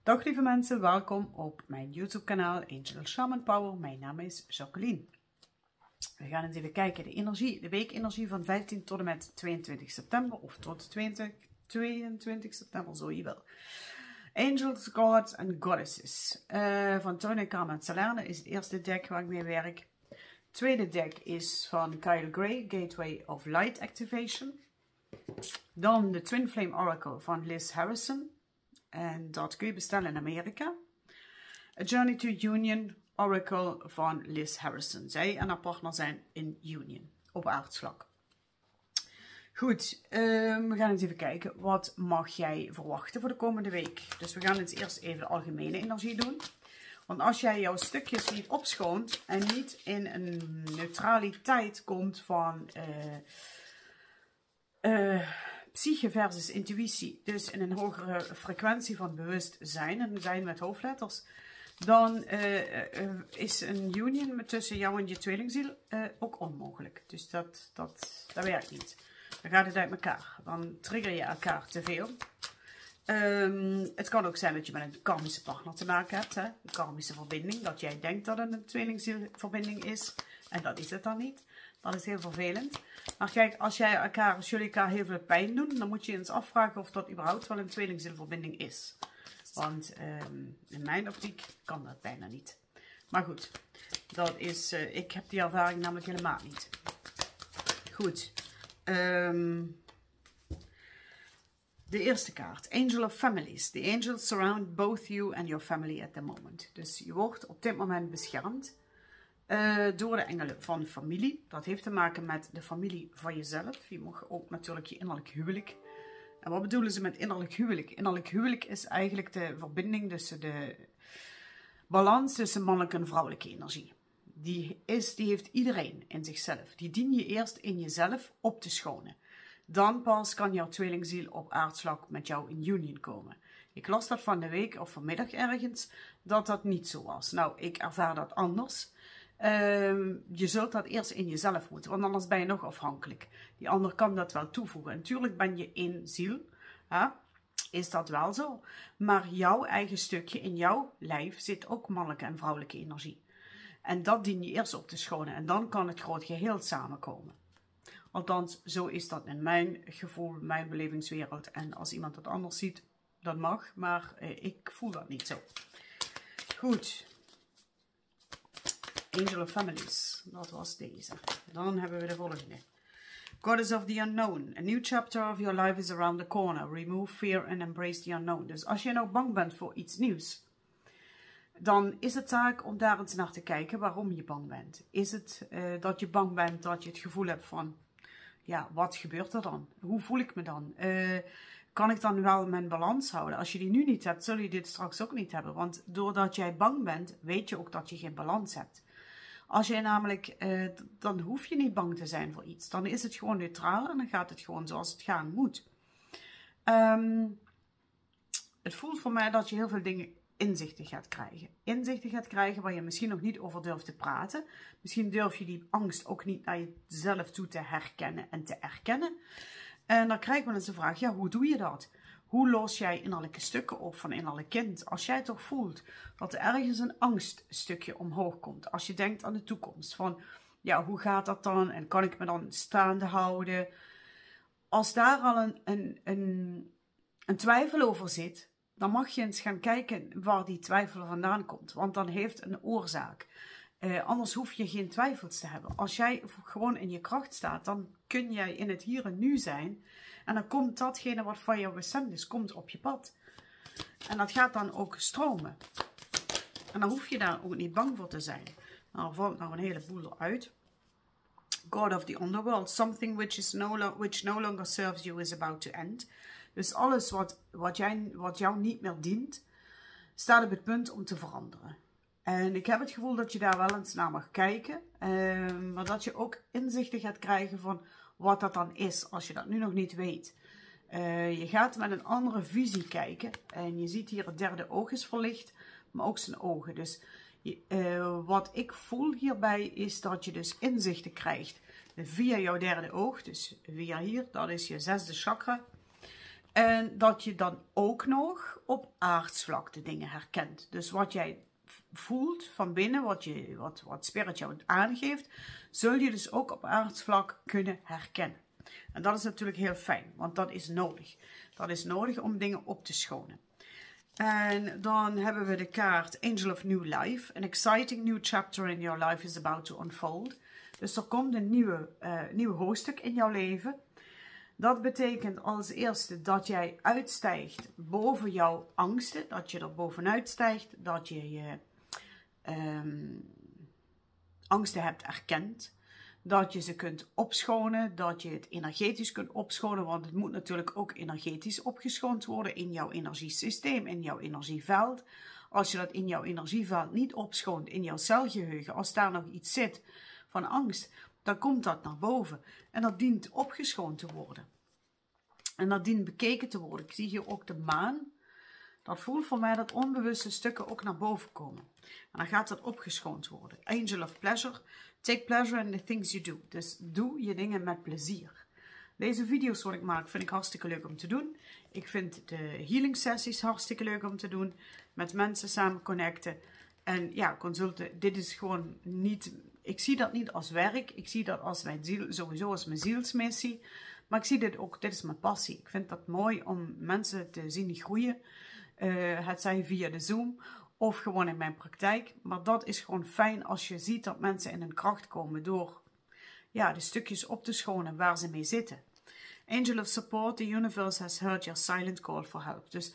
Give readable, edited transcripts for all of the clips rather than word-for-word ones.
Dag lieve mensen, welkom op mijn YouTube kanaal Angel Shaman Power. Mijn naam is Jacqueline. We gaan eens even kijken, de weekenergie van 15 tot en met 22 september of tot 22 september, zo je wil. Angels, Gods and Goddesses. Van Tony Kama en Salerne is het eerste deck waar ik mee werk. Het tweede deck is van Kyle Gray, Gateway of Light Activation. Dan de Twin Flame Oracle van Liz Harrison. En dat kun je bestellen in Amerika. A Journey to Union Oracle van Liz Harrison. Zij en haar partner zijn in Union, op aardvlak. Goed, we gaan eens even kijken. Wat mag jij verwachten voor de komende week? Dus we gaan eens eerst even de algemene energie doen. Want als jij jouw stukjes niet opschoont en niet in een neutraliteit komt van psyche versus intuïtie, dus in een hogere frequentie van bewustzijn, en zijn met hoofdletters, dan is een union tussen jou en je tweelingziel ook onmogelijk. Dus dat werkt niet. Dan gaat het uit elkaar. Dan trigger je elkaar te veel. Het kan ook zijn dat je met een karmische partner te maken hebt. Hè? Een karmische verbinding. Dat jij denkt dat het een tweelingzielverbinding is. En dat is het dan niet. Dat is heel vervelend. Maar kijk, als jullie elkaar heel veel pijn doen, dan moet je eens afvragen of dat überhaupt wel een tweelingzielverbinding is. Want in mijn optiek kan dat bijna niet. Maar goed, dat is, ik heb die ervaring namelijk helemaal niet. Goed. De eerste kaart, Angel of Families. The angels surround both you and your family at the moment. Dus je wordt op dit moment beschermd door de engelen van familie. Dat heeft te maken met de familie van jezelf. Je mag ook natuurlijk je innerlijk huwelijk. En wat bedoelen ze met innerlijk huwelijk? Innerlijk huwelijk is eigenlijk de verbinding tussen de balans tussen mannelijke en vrouwelijke energie. Die heeft iedereen in zichzelf. Die dien je eerst in jezelf op te schonen. Dan pas kan jouw tweelingziel op aardvlak met jou in union komen. Ik las dat van de week of vanmiddag ergens, dat dat niet zo was. Nou, ik ervaar dat anders. Je zult dat eerst in jezelf moeten, want anders ben je nog afhankelijk. Die ander kan dat wel toevoegen. Natuurlijk ben je één ziel, hè? Is dat wel zo. Maar jouw eigen stukje in jouw lijf zit ook mannelijke en vrouwelijke energie. En dat dien je eerst op te schonen en dan kan het groot geheel samenkomen. Althans, zo is dat in mijn gevoel, mijn belevingswereld. En als iemand dat anders ziet, dat mag, maar ik voel dat niet zo. Goed. Angel of Families, dat was deze. Dan hebben we de volgende. Goddess of the Unknown. A new chapter of your life is around the corner. Remove fear and embrace the unknown. Dus als je nou bang bent voor iets nieuws, dan is het taak om daar eens naar te kijken waarom je bang bent. Is het dat je bang bent dat je het gevoel hebt van, ja, wat gebeurt er dan? Hoe voel ik me dan? Kan ik dan wel mijn balans houden? Als je die nu niet hebt, zul je dit straks ook niet hebben. Want doordat jij bang bent, weet je ook dat je geen balans hebt. Als jij namelijk, dan hoef je niet bang te zijn voor iets. Dan is het gewoon neutraal en dan gaat het gewoon zoals het gaan moet. Het voelt voor mij dat je heel veel dingen inzichten gaat krijgen. Inzichten gaat krijgen waar je misschien nog niet over durft te praten. Misschien durf je die angst ook niet naar jezelf toe te herkennen en te erkennen. En dan krijgen we eens de vraag, ja, hoe doe je dat? Hoe los jij innerlijke stukken op van innerlijk kind? Als jij toch voelt dat er ergens een angststukje omhoog komt. Als je denkt aan de toekomst. Van, ja, hoe gaat dat dan? En kan ik me dan staande houden? Als daar al een twijfel over zit, dan mag je eens gaan kijken waar die twijfel vandaan komt. Want dan heeft een oorzaak. Anders hoef je geen twijfels te hebben. Als jij gewoon in je kracht staat, dan kun jij in het hier en nu zijn. En dan komt datgene wat van jou bestemd is, komt op je pad. En dat gaat dan ook stromen. En dan hoef je daar ook niet bang voor te zijn. Nou, er valt nou een heleboel uit. God of the underworld. Something which no longer serves you is about to end. Dus alles wat jou niet meer dient, staat op het punt om te veranderen. En ik heb het gevoel dat je daar wel eens naar mag kijken. Maar dat je ook inzichten gaat krijgen van wat dat dan is, als je dat nu nog niet weet. Je gaat met een andere visie kijken. En je ziet hier het derde oog is verlicht, maar ook zijn ogen. Dus wat ik voel hierbij is dat je dus inzichten krijgt via jouw derde oog. Dus via hier, dat is je zesde chakra. En dat je dan ook nog op aardsvlak de dingen herkent. Dus wat jij voelt van binnen, wat Spirit jou aangeeft, zul je dus ook op aardsvlak kunnen herkennen. En dat is natuurlijk heel fijn, want dat is nodig. Dat is nodig om dingen op te schonen. En dan hebben we de kaart Angel of New Life. An exciting new chapter in your life is about to unfold. Dus er komt een nieuw hoofdstuk in jouw leven. Dat betekent als eerste dat jij uitstijgt boven jouw angsten. Dat je er bovenuit stijgt. Dat je je angsten hebt erkend. Dat je ze kunt opschonen. Dat je het energetisch kunt opschonen. Want het moet natuurlijk ook energetisch opgeschoond worden in jouw energiesysteem. In jouw energieveld. Als je dat in jouw energieveld niet opschoont. In jouw celgeheugen. Als daar nog iets zit van angst. Dan komt dat naar boven. En dat dient opgeschoond te worden. En dat dient bekeken te worden. Ik zie hier ook de maan. Dat voelt voor mij dat onbewuste stukken ook naar boven komen. En dan gaat dat opgeschoond worden. Angel of Pleasure. Take pleasure in the things you do. Dus doe je dingen met plezier. Deze video's wat ik maak vind ik hartstikke leuk om te doen. Ik vind de healing sessies hartstikke leuk om te doen. Met mensen samen connecten. En ja, consulten. Dit is gewoon niet... Ik zie dat niet als werk. Ik zie dat als mijn ziel, sowieso als mijn zielsmissie. Maar ik zie dit ook, dit is mijn passie. Ik vind dat mooi om mensen te zien groeien. Het zij via de Zoom of gewoon in mijn praktijk. Maar dat is gewoon fijn als je ziet dat mensen in hun kracht komen door ja, de stukjes op te schonen waar ze mee zitten. Angel of Support, the universe has heard your silent call for help. Dus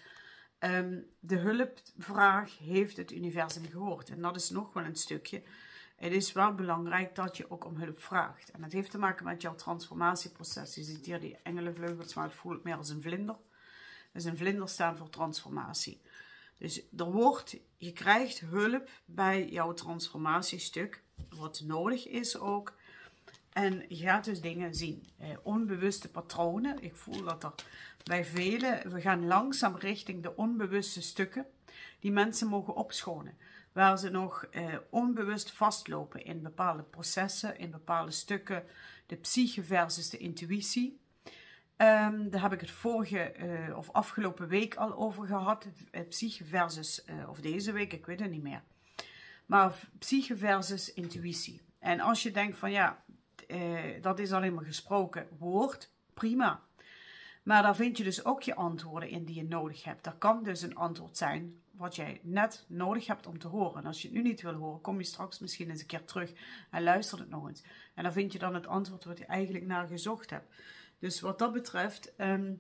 de hulpvraag heeft het universum gehoord. En dat is nog wel een stukje. Het is wel belangrijk dat je ook om hulp vraagt. En dat heeft te maken met jouw transformatieproces. Je ziet hier die engelenvleugels, maar het voelt meer als een vlinder. Dus een vlinder staat voor transformatie. Dus je krijgt hulp bij jouw transformatiestuk. Wat nodig is ook. En je gaat dus dingen zien. Onbewuste patronen. Ik voel dat er bij velen... We gaan langzaam richting de onbewuste stukken. Die mensen mogen opschonen. Waar ze nog onbewust vastlopen in bepaalde processen, in bepaalde stukken. De psyche versus de intuïtie. Daar heb ik het vorige of afgelopen week al over gehad. Psyche versus, of deze week, ik weet het niet meer. Maar psyche versus intuïtie. En als je denkt van ja, dat is alleen maar gesproken woord, prima. Maar daar vind je dus ook je antwoorden in die je nodig hebt. Dat kan dus een antwoord zijn wat jij net nodig hebt om te horen. En als je het nu niet wil horen, kom je straks misschien eens een keer terug en luister het nog eens. En dan vind je dan het antwoord wat je eigenlijk naar gezocht hebt. Dus wat dat betreft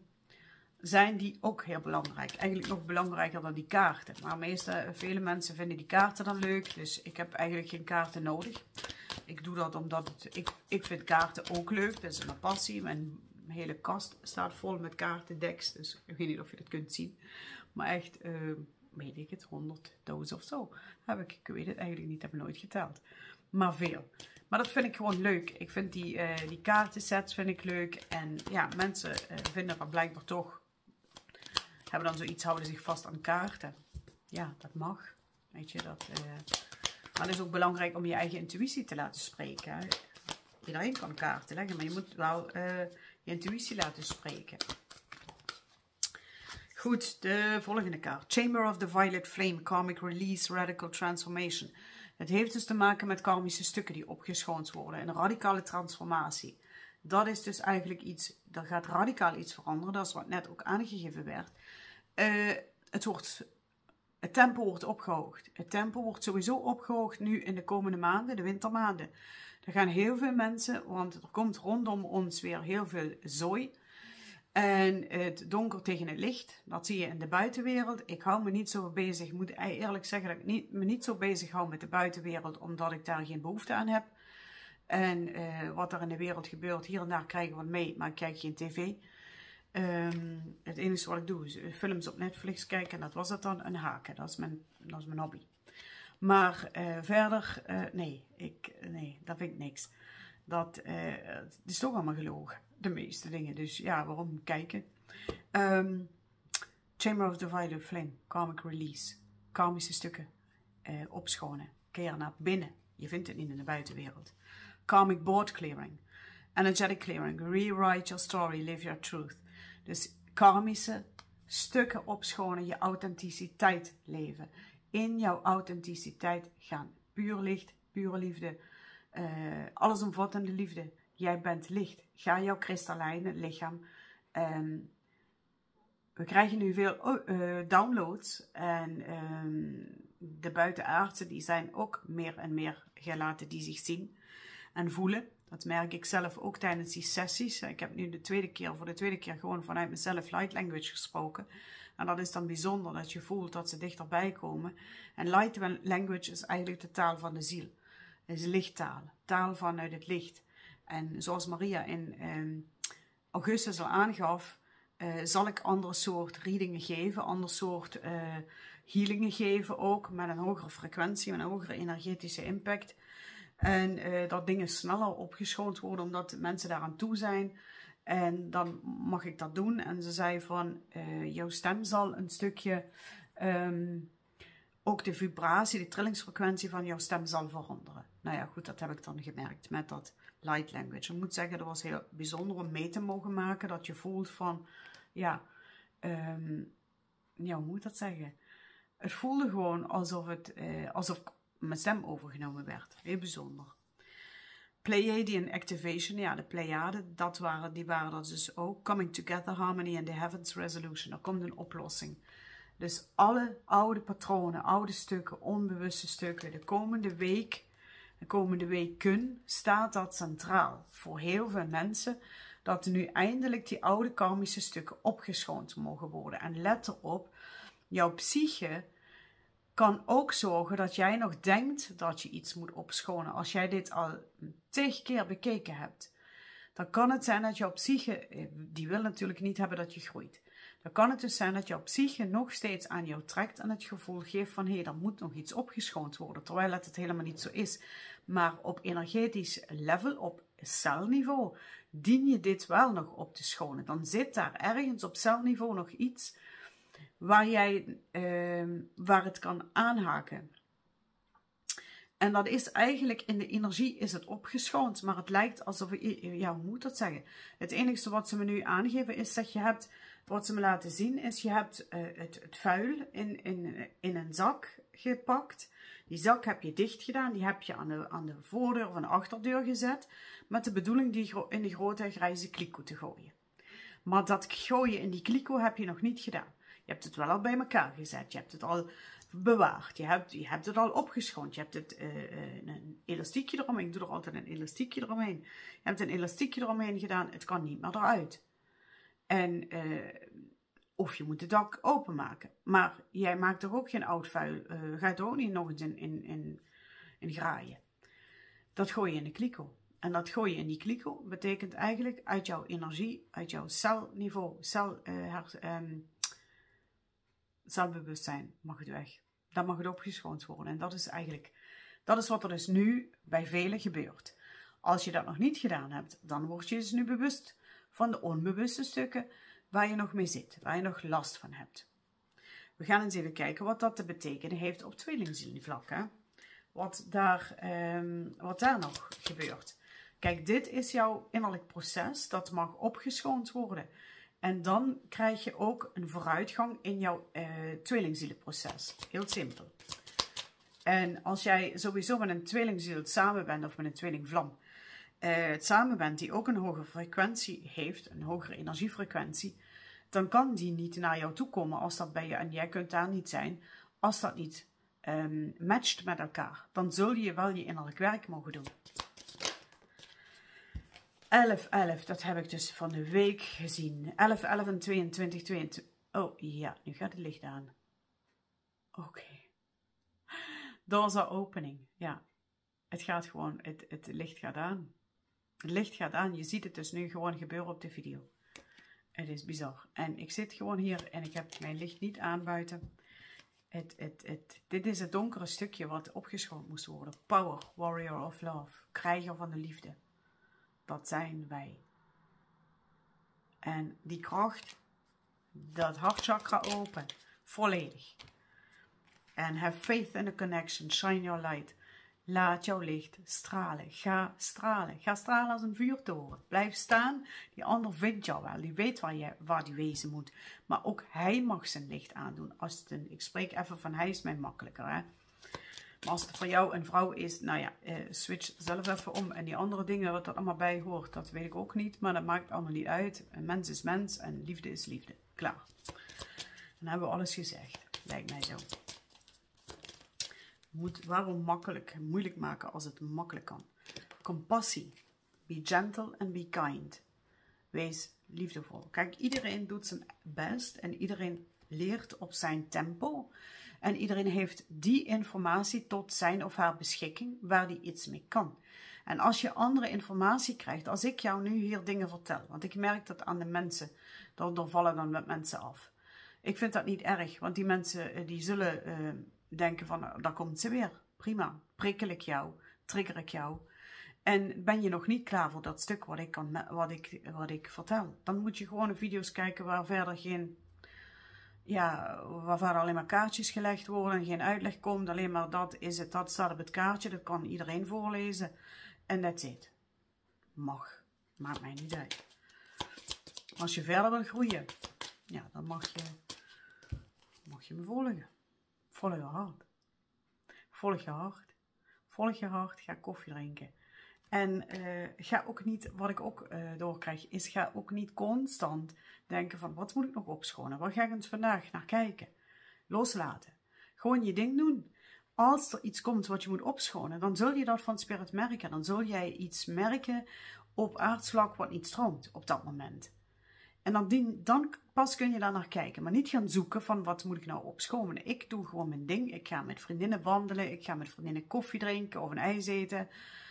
zijn die ook heel belangrijk. Eigenlijk nog belangrijker dan die kaarten. Maar vele mensen vinden die kaarten dan leuk. Dus ik heb eigenlijk geen kaarten nodig. Ik doe dat omdat ik vind kaarten ook leuk. Dat is mijn passie. Mijn hele kast staat vol met kaartendeks. Dus ik weet niet of je dat kunt zien. Maar echt, weet ik het, 100 dozen of zo. Ik weet het eigenlijk niet, heb ik nooit geteld. Maar veel. Maar dat vind ik gewoon leuk. Ik vind die kaartensets vind ik leuk. En ja, mensen vinden dat blijkbaar toch... Hebben dan zoiets, houden zich vast aan kaarten. Ja, dat mag. Weet je, maar het is ook belangrijk om je eigen intuïtie te laten spreken. Hè. Iedereen kan kaarten leggen, maar je moet wel je intuïtie laten spreken. Goed, de volgende kaart. Chamber of the Violet Flame, Karmic Release, Radical Transformation. Het heeft dus te maken met karmische stukken die opgeschoond worden. Een radicale transformatie. Dat is dus eigenlijk iets, er gaat radicaal iets veranderen. Dat is wat net ook aangegeven werd. Het tempo wordt opgehoogd. Het tempo wordt sowieso opgehoogd nu in de komende maanden, de wintermaanden. Er gaan heel veel mensen, want er komt rondom ons weer heel veel zooi. En het donker tegen het licht, dat zie je in de buitenwereld. Ik hou me niet zo bezig, ik moet eerlijk zeggen dat ik me niet zo bezig hou met de buitenwereld, omdat ik daar geen behoefte aan heb. En wat er in de wereld gebeurt, hier en daar krijg ik wat mee, maar ik kijk geen tv. Het enige wat ik doe is films op Netflix kijken en dat was het dan, een haken. Dat is mijn hobby. Maar verder, nee, dat vind ik niks. Het is toch allemaal gelogen, de meeste dingen. Dus ja, waarom kijken? Chamber of the Violet Flame, Karmic Release. Karmische stukken opschonen, keer naar binnen. Je vindt het niet in de buitenwereld. Karmic Board Clearing. Energetic Clearing. Rewrite your story, live your truth. Dus karmische stukken opschonen, je authenticiteit leven. In jouw authenticiteit gaan. Puur licht, pure liefde, allesomvattende liefde. Jij bent licht. Ga jouw kristallijne lichaam. We krijgen nu veel downloads en de buitenaardsen die zijn ook meer en meer gelaten die zich zien en voelen. Dat merk ik zelf ook tijdens die sessies. Ik heb nu voor de tweede keer gewoon vanuit mezelf light language gesproken. En dat is dan bijzonder dat je voelt dat ze dichterbij komen. En light language is eigenlijk de taal van de ziel. Het is lichttaal, taal vanuit het licht. En zoals Maria in augustus al aangaf, zal ik andere soort readingen geven, andere soort healingen geven ook, met een hogere frequentie, met een hogere energetische impact. En dat dingen sneller opgeschoond worden, omdat mensen daaraan toe zijn. En dan mag ik dat doen. En ze zei van, jouw stem zal een stukje, ook de vibratie, de trillingsfrequentie van jouw stem zal veranderen. Nou ja, goed, dat heb ik dan gemerkt met dat light language. Ik moet zeggen, dat was heel bijzonder om mee te mogen maken. Dat je voelt van, ja, hoe moet ik dat zeggen? Het voelde gewoon alsof mijn stem overgenomen werd. Heel bijzonder. Pleiadian Activation, ja, de Pleiaden, die waren dat dus ook. Coming Together Harmony and the Heavens Resolution. Er komt een oplossing. Dus alle oude patronen, oude stukken, onbewuste stukken, de komende weken staat dat centraal voor heel veel mensen. Dat nu eindelijk die oude karmische stukken opgeschoond mogen worden. En let erop, jouw psyche kan ook zorgen dat jij nog denkt dat je iets moet opschonen. Als jij dit al 10 keer bekeken hebt, dan kan het zijn dat jouw psyche, die wil natuurlijk niet hebben dat je groeit. Dan kan het dus zijn dat jouw psyche nog steeds aan jou trekt en het gevoel geeft van, hé, er moet nog iets opgeschoond worden. Terwijl het helemaal niet zo is. Maar op energetisch level, op celniveau, dien je dit wel nog op te schonen. Dan zit daar ergens op celniveau nog iets waar het kan aanhaken. En dat is eigenlijk, in de energie is het opgeschoond, maar het lijkt alsof, ja, hoe moet dat zeggen? Het enige wat ze me nu aangeven is dat je hebt, wat ze me laten zien is, je hebt het vuil in een zak gepakt. Die zak heb je dicht gedaan, die heb je aan de voordeur of aan de achterdeur gezet, met de bedoeling die in de grote grijze kliko te gooien. Maar dat gooien in die kliko heb je nog niet gedaan. Je hebt het wel al bij elkaar gezet, je hebt het al bewaard, je hebt het al opgeschoond, je hebt het een elastiekje eromheen, ik doe er altijd een elastiekje eromheen. Je hebt een elastiekje eromheen gedaan, het kan niet meer eruit. En, of je moet het dak openmaken. Maar jij maakt er ook geen oud vuil, gaat er ook niet nog eens in graaien. Dat gooi je in de kliko. En dat gooi je in die kliko betekent eigenlijk uit jouw energie, uit jouw celniveau, celbewustzijn mag het weg. Dan mag het opgeschoond worden. En dat is wat er dus nu bij velen gebeurt. Als je dat nog niet gedaan hebt, dan word je dus nu bewust van de onbewuste stukken waar je nog mee zit, waar je nog last van hebt. We gaan eens even kijken wat dat te betekenen heeft op tweelingzielvlak. Wat daar nog gebeurt. Kijk, dit is jouw innerlijk proces. Dat mag opgeschoond worden. En dan krijg je ook een vooruitgang in jouw tweelingzielenproces. Heel simpel. En als jij sowieso met een tweelingziel samen bent, of met een tweelingvlam, samen bent die ook een hogere frequentie heeft, een hogere energiefrequentie, dan kan die niet naar jou toe komen als dat bij je, en jij kunt daar niet zijn, als dat niet matcht met elkaar. Dan zul je wel je innerlijk werk mogen doen. 11-11, dat heb ik dus van de week gezien. 11-11 en 22-22. Oh ja, nu gaat het licht aan. Oké. Doors are opening. Ja, het gaat gewoon, het licht gaat aan. Het licht gaat aan, je ziet het dus nu gewoon gebeuren op de video. Het is bizar. En ik zit gewoon hier en ik heb mijn licht niet aan buiten. Dit is het donkere stukje wat opgeschoond moest worden. Power, warrior of love. Krijger van de liefde. Dat zijn wij. En die kracht, dat hartchakra open, volledig. En have faith in the connection, shine your light. Laat jouw licht stralen. Ga stralen. Ga stralen als een vuurtoren. Blijf staan. Die ander vindt jou wel. Die weet waar die wezen moet. Maar ook hij mag zijn licht aandoen. Ik spreek even van hij is mij makkelijker. Hè? Maar als het voor jou een vrouw is, nou ja, switch zelf even om. En die andere dingen, wat er allemaal bij hoort, dat weet ik ook niet. Maar dat maakt allemaal niet uit. Een mens is mens en liefde is liefde. Klaar. Dan hebben we alles gezegd. Lijkt mij zo. Waarom moeilijk maken als het makkelijk kan? Compassie. Be gentle and be kind. Wees liefdevol. Kijk, iedereen doet zijn best en iedereen leert op zijn tempo. En iedereen heeft die informatie tot zijn of haar beschikking waar die iets mee kan. En als je andere informatie krijgt, als ik jou nu hier dingen vertel, want ik merk dat aan de mensen, dan vallen dan met mensen af. Ik vind dat niet erg, want die mensen die zullen denken van, daar komt ze weer. Prima, prikkel ik jou, trigger ik jou. En ben je nog niet klaar voor dat stuk wat ik vertel, dan moet je gewoon video's kijken waar verder geen... Ja, waar alleen maar kaartjes gelegd worden en geen uitleg komt. Alleen maar dat staat op het kaartje. Dat kan iedereen voorlezen. En that's it. Mag. Maakt mij niet uit. Als je verder wil groeien, ja, dan mag je me volgen. Volg je hart. Volg je hart. Volg je hart. Ga koffie drinken. En ga ook niet, wat ik ook doorkrijg, is ga ook niet constant denken van, wat moet ik nog opschonen? Waar ga ik eens vandaag naar kijken? Loslaten. Gewoon je ding doen. Als er iets komt wat je moet opschonen, dan zul je dat van Spirit merken. Dan zul jij iets merken op aardvlak wat niet stroomt op dat moment. En dan pas kun je daar naar kijken. Maar niet gaan zoeken van, wat moet ik nou opschonen? Ik doe gewoon mijn ding. Ik ga met vriendinnen wandelen. Ik ga met vriendinnen koffie drinken of een ijs eten.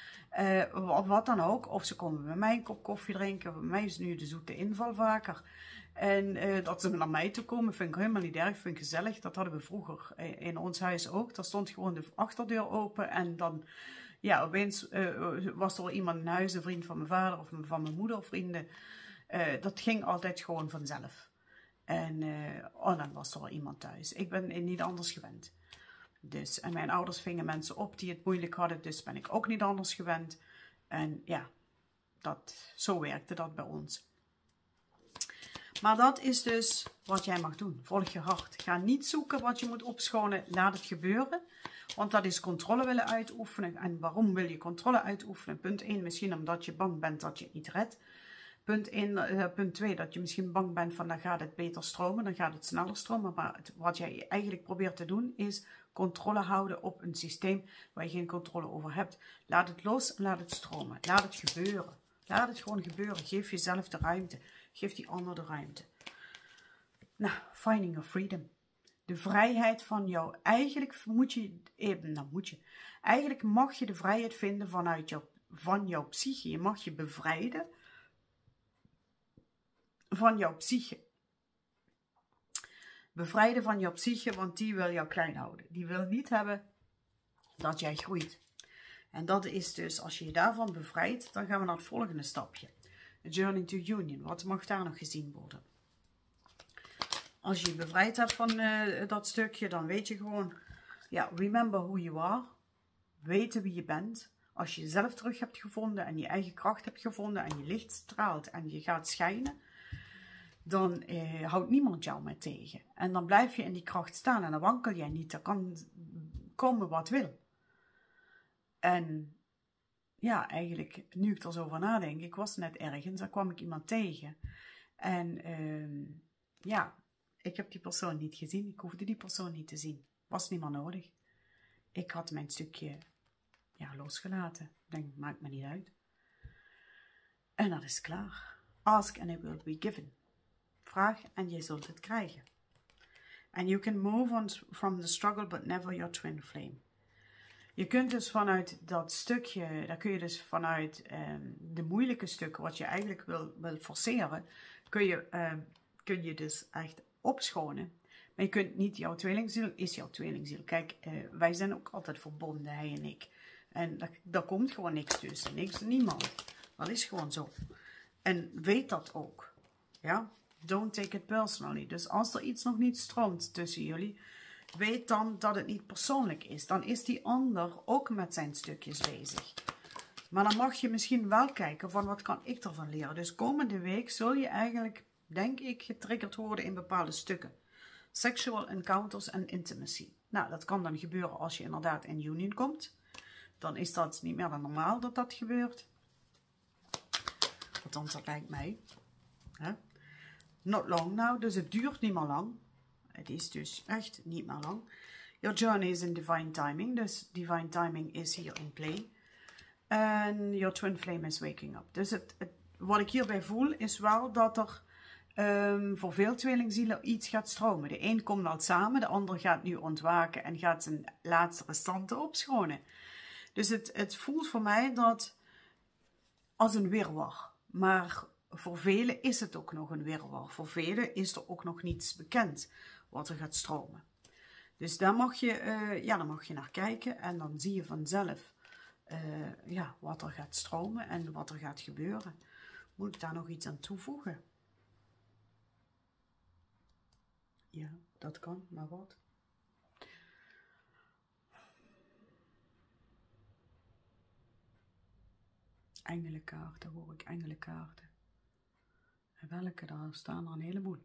Of wat dan ook. Of ze komen bij mij een kop koffie drinken. Bij mij is nu de zoete inval vaker. En dat ze naar mij toe komen vind ik helemaal niet erg. Vind ik gezellig. Dat hadden we vroeger in ons huis ook. Daar stond gewoon de achterdeur open. En dan, ja, opeens was er iemand in huis. Een vriend van mijn vader of van mijn moeder of vrienden. Dat ging altijd gewoon vanzelf. En dan was er wel iemand thuis. Ik ben niet anders gewend. Dus, en mijn ouders vingen mensen op die het moeilijk hadden, dus ben ik ook niet anders gewend. En ja, zo werkte dat bij ons. Maar dat is dus wat jij mag doen. Volg je hart. Ga niet zoeken wat je moet opschonen. Laat het gebeuren. Want dat is controle willen uitoefenen. En waarom wil je controle uitoefenen? Punt 1, misschien omdat je bang bent dat je het niet redt. Punt 2, dat je misschien bang bent van dan gaat het beter stromen, dan gaat het sneller stromen. Maar wat jij eigenlijk probeert te doen is controle houden op een systeem waar je geen controle over hebt. Laat het los en laat het stromen. Laat het gebeuren. Laat het gewoon gebeuren. Geef jezelf de ruimte. Geef die ander de ruimte. Nou, finding your freedom. De vrijheid van jou. Eigenlijk Eigenlijk mag je de vrijheid vinden van jouw psyche. Je mag je bevrijden van jouw psyche. Bevrijden van jouw psyche, want die wil jou klein houden. Die wil niet hebben dat jij groeit. En dat is dus, als je je daarvan bevrijdt, dan gaan we naar het volgende stapje. A Journey to Union. Wat mag daar nog gezien worden? Als je je bevrijd hebt van dat stukje, dan weet je gewoon, ja, remember who you are. Weten wie je bent. Als je jezelf terug hebt gevonden en je eigen kracht hebt gevonden en je licht straalt en je gaat schijnen, dan houdt niemand jou meer tegen. En dan blijf je in die kracht staan en dan wankel jij niet. Er kan komen wat wil. En ja, eigenlijk, nu ik er zo over nadenk, ik was net ergens, daar kwam ik iemand tegen. En ja, ik heb die persoon niet gezien. Ik hoefde die persoon niet te zien. Was niet meer nodig. Ik had mijn stukje losgelaten. Ik denk, maakt me niet uit. En dat is klaar. Ask and it will be given. Vraag en je zult het krijgen. And you can move on from the struggle, but never your twin flame. Je kunt dus vanuit dat stukje, daar kun je dus vanuit de moeilijke stukken, wat je eigenlijk wil forceren, kun je dus echt opschonen. Maar je kunt niet, jouw tweelingziel is jouw tweelingziel. Kijk, wij zijn ook altijd verbonden, hij en ik. En daar komt gewoon niks tussen, niemand. Dat is gewoon zo. En weet dat ook. Ja? Don't take it personally. Dus als er iets nog niet stroomt tussen jullie, weet dan dat het niet persoonlijk is. Dan is die ander ook met zijn stukjes bezig. Maar dan mag je misschien wel kijken van wat kan ik ervan leren. Dus komende week zul je eigenlijk, denk ik, getriggerd worden in bepaalde stukken. Sexual encounters en intimacy. Nou, dat kan dan gebeuren als je inderdaad in union komt. Dan is dat niet meer dan normaal dat dat gebeurt. Althans, dat lijkt mij. Not long now, dus het duurt niet meer lang. Het is dus echt niet meer lang. Your journey is in divine timing, dus divine timing is hier in play. En your twin flame is waking up. Dus wat ik hierbij voel is wel dat er voor veel tweelingzielen iets gaat stromen. De een komt al samen, de ander gaat nu ontwaken en gaat zijn laatste restanten opschonen. Dus het voelt voor mij dat als een wirwar. Maar voor velen is het ook nog een wirwar. Voor velen is er ook nog niets bekend wat er gaat stromen. Dus daar mag je naar kijken en dan zie je vanzelf wat er gaat stromen en wat er gaat gebeuren. Moet ik daar nog iets aan toevoegen? Ja, dat kan, maar wat? Engelenkaarten, hoor ik engelenkaarten. En welke? Daar staan er een heleboel.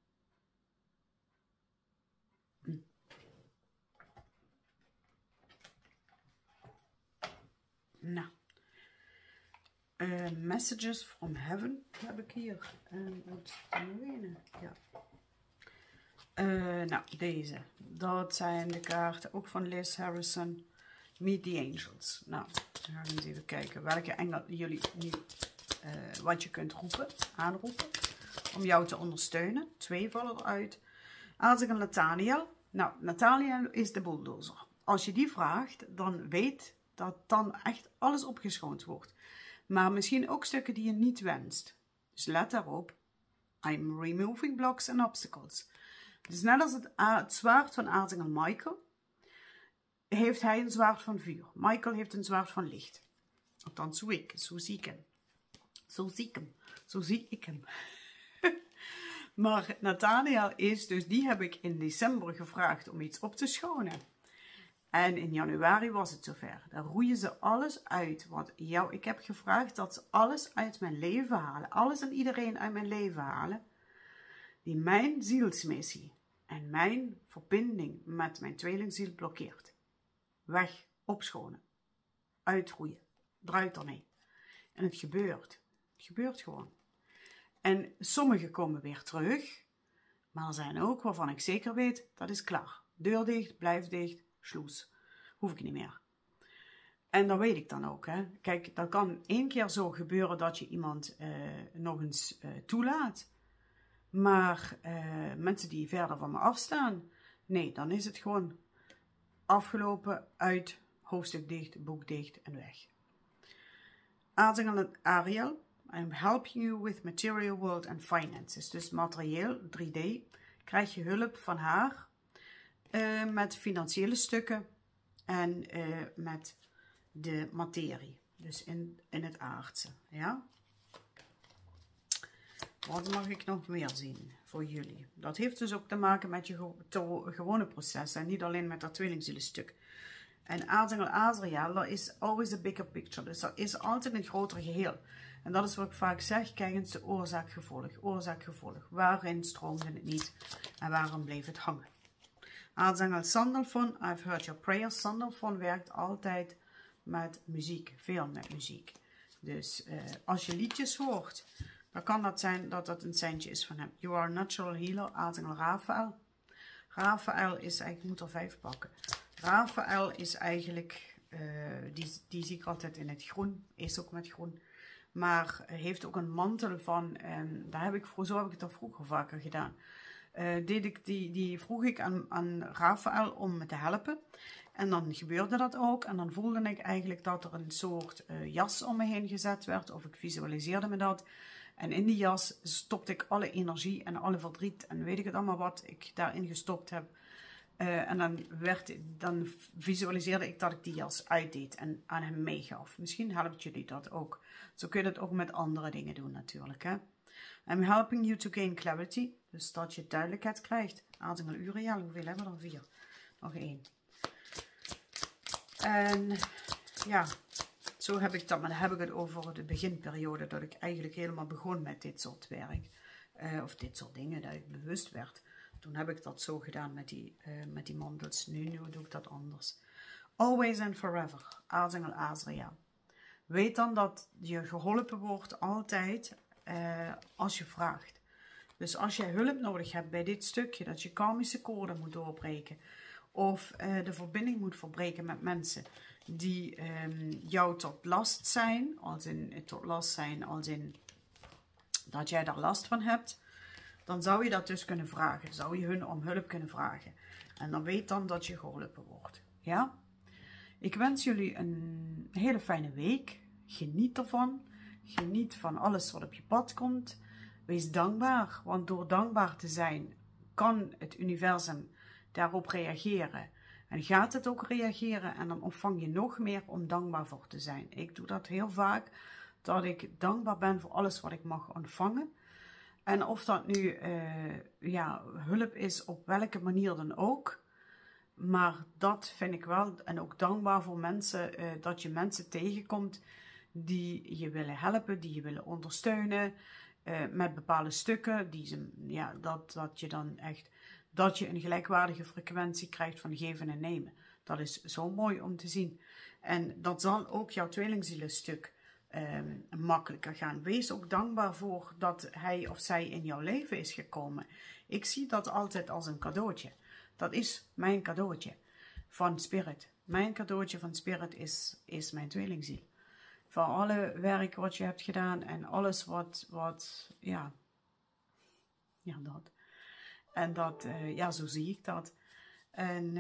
Nou. Messages from Heaven heb ik hier. En wat is er nog een? Ja. Nou, deze. Dat zijn de kaarten ook van Liz Harrison. Meet the Angels. Nou, dan gaan we eens even kijken welke engel jullie nu, wat je kunt aanroepen. Om jou te ondersteunen. 2 vallen eruit. Aartsengel Nathaniel. Nou, Nathaniel is de bulldozer. Als je die vraagt, dan weet dat dan echt alles opgeschoond wordt. Maar misschien ook stukken die je niet wenst. Dus let daarop. I'm removing blocks and obstacles. Dus net als het zwaard van aartsengel Michael, heeft hij een zwaard van vuur. Michael heeft een zwaard van licht. Althans, zo zie ik hem. Maar Nathaniel is, dus die heb ik in december gevraagd om iets op te schonen. En in januari was het zover. Daar roeien ze alles uit wat ik heb gevraagd dat ze alles uit mijn leven halen. Alles en iedereen uit mijn leven halen. Die mijn zielsmissie en mijn verbinding met mijn tweelingziel blokkeert. Weg, opschonen, uitroeien, eruit ermee. En het gebeurt. Het gebeurt gewoon. En sommige komen weer terug. Maar er zijn ook waarvan ik zeker weet, dat is klaar. Deur dicht, blijf dicht, sloes. Hoef ik niet meer. En dat weet ik dan ook. Hè. Kijk, dat kan 1 keer zo gebeuren dat je iemand nog eens toelaat. Maar mensen die verder van me afstaan, nee, dan is het gewoon afgelopen, uit, hoofdstuk dicht, boek dicht en weg. Aartsengel Ariel, I'm helping you with material world and finances. Dus materieel, 3D, krijg je hulp van haar met financiële stukken en met de materie. Dus in het aardse, ja. Wat mag ik nog meer zien voor jullie? Dat heeft dus ook te maken met je gewone processen en niet alleen met dat tweelingzielenstuk. En aartsengel Azrael, dat is always a bigger picture. Dus dat is altijd een groter geheel. En dat is wat ik vaak zeg, kijk eens de oorzaak-gevolg. Waarin stroomde het niet en waarom bleef het hangen? Aartsengel Sandalphon, I've heard your prayers. Sandalphon werkt altijd met muziek, veel met muziek. Dus als je liedjes hoort, dan kan dat zijn dat dat een seintje is van hem. You are a natural healer, aartsengel Raphaël. Raphaël is eigenlijk, ik moet er 5 pakken. Raphaël is eigenlijk, die zie ik altijd in het groen, is ook met groen. Maar heeft ook een mantel van, zo heb ik het al vroeger vaker gedaan. Die vroeg ik aan Raphaël om me te helpen. En dan gebeurde dat ook. En dan voelde ik eigenlijk dat er een soort jas om me heen gezet werd. Of ik visualiseerde me dat. En in die jas stopte ik alle energie en alle verdriet. En weet ik het allemaal wat ik daarin gestopt heb. En dan visualiseerde ik dat ik die jas uitdeed en aan hem meegaf. Misschien helpt jullie dat ook. Zo kun je het ook met andere dingen doen natuurlijk. Hè? I'm helping you to gain clarity. Dus dat je duidelijkheid krijgt. Aartsengel Uriel, hoeveel hebben we er? 4. Nog 1. En ja, zo heb ik dat. Maar dan heb ik het over de beginperiode. Dat ik eigenlijk helemaal begon met dit soort werk. Of dit soort dingen. Dat ik bewust werd. Toen heb ik dat zo gedaan met die mandels. Nu doe ik dat anders. Always and forever. Aartsengel Azrael. Weet dan dat je geholpen wordt altijd als je vraagt. Dus als jij hulp nodig hebt bij dit stukje, dat je karmische koorden moet doorbreken. Of de verbinding moet verbreken met mensen die jou tot last zijn. Als in dat jij daar last van hebt. Dan zou je dat dus kunnen vragen. Zou je hun om hulp kunnen vragen. En dan weet dan dat je geholpen wordt. Ja? Ik wens jullie een hele fijne week. Geniet ervan. Geniet van alles wat op je pad komt. Wees dankbaar. Want door dankbaar te zijn kan het universum daarop reageren. En gaat het ook reageren. En dan ontvang je nog meer om dankbaar voor te zijn. Ik doe dat heel vaak. Dat ik dankbaar ben voor alles wat ik mag ontvangen. En of dat nu hulp is op welke manier dan ook. Maar dat vind ik wel. En ook dankbaar voor mensen. Dat je mensen tegenkomt die je willen helpen. Die je willen ondersteunen. Met bepaalde stukken. Dat je een gelijkwaardige frequentie krijgt van geven en nemen. Dat is zo mooi om te zien. En dat zal ook jouw tweelingzielenstuk makkelijker gaan. Wees ook dankbaar voor dat hij of zij in jouw leven is gekomen. Ik zie dat altijd als een cadeautje. Dat is mijn cadeautje van Spirit. Mijn cadeautje van Spirit is mijn tweelingziel. Van alle werk wat je hebt gedaan en alles wat dat. En dat, zo zie ik dat. En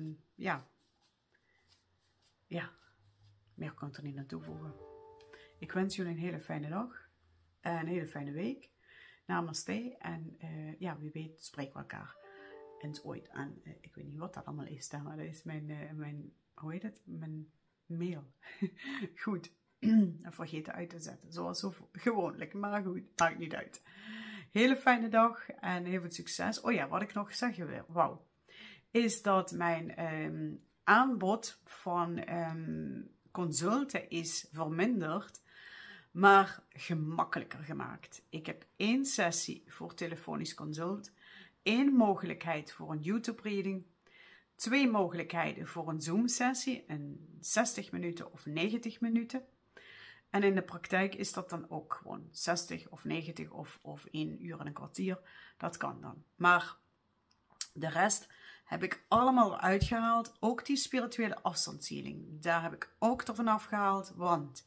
meer kan ik er niet aan toevoegen. Ik wens jullie een hele fijne dag. Een hele fijne week. Namaste. En wie weet spreken we elkaar eens ooit aan. Ik weet niet wat dat allemaal is. Maar dat is mijn hoe heet het? Mijn mail. Goed. Vergeten uit te zetten. Zoals zo gewoonlijk. Maar goed, maakt niet uit. Hele fijne dag en heel veel succes. Oh ja, wat ik nog zeggen wil. Wauw. Is dat mijn aanbod van consulten is verminderd. Maar gemakkelijker gemaakt. Ik heb 1 sessie voor telefonisch consult. 1 mogelijkheid voor een YouTube reading. 2 mogelijkheden voor een Zoom sessie. Een 60 minuten of 90 minuten. En in de praktijk is dat dan ook gewoon 60 of 90 of 1 uur en een kwartier. Dat kan dan. Maar de rest heb ik allemaal uitgehaald. Ook die spirituele afstandshieling. Daar heb ik ook ervan afgehaald. Want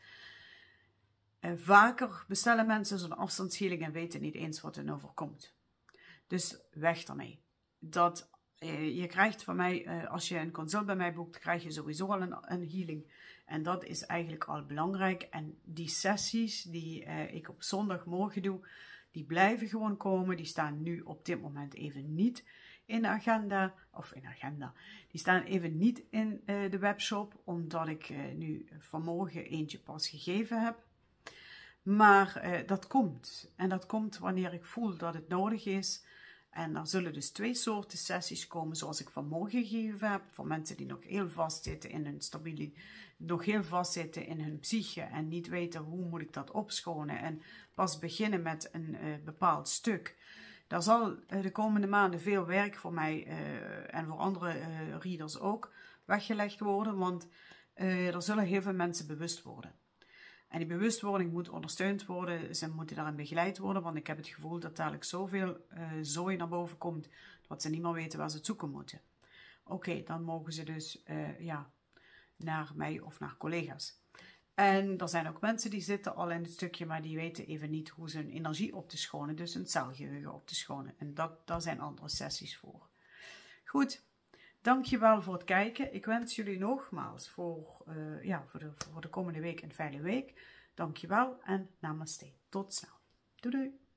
vaker bestellen mensen zo'n afstandshieling en weten niet eens wat er overkomt. Dus weg ermee. Je krijgt van mij, als je een consult bij mij boekt, krijg je sowieso al een healing. En dat is eigenlijk al belangrijk. En die sessies die ik op zondagmorgen doe, die blijven gewoon komen. Die staan nu op dit moment even niet in de agenda. Die staan even niet in de webshop, omdat ik nu vanmorgen eentje pas gegeven heb. Maar dat komt. En dat komt wanneer ik voel dat het nodig is. En er zullen dus 2 soorten sessies komen, zoals ik vanmorgen gegeven heb. Voor mensen die nog heel vastzitten in hun nog heel vastzitten in hun psyche. En niet weten hoe moet ik dat opschonen. En pas beginnen met een bepaald stuk. Daar zal de komende maanden veel werk voor mij en voor andere readers ook weggelegd worden. Want er zullen heel veel mensen bewust worden. En die bewustwording moet ondersteund worden. Ze moeten daarin begeleid worden. Want ik heb het gevoel dat dadelijk zoveel zooi naar boven komt. Dat ze niet meer weten waar ze het zoeken moeten. Oké, dan mogen ze dus naar mij of naar collega's. En er zijn ook mensen die zitten al in het stukje. Maar die weten even niet hoe ze hun energie op te schonen. Dus hun celgeheugen op te schonen. En daar zijn andere sessies voor. Goed. Dankjewel voor het kijken. Ik wens jullie nogmaals voor de komende week een fijne week. Dankjewel en namaste. Tot snel. Doei doei.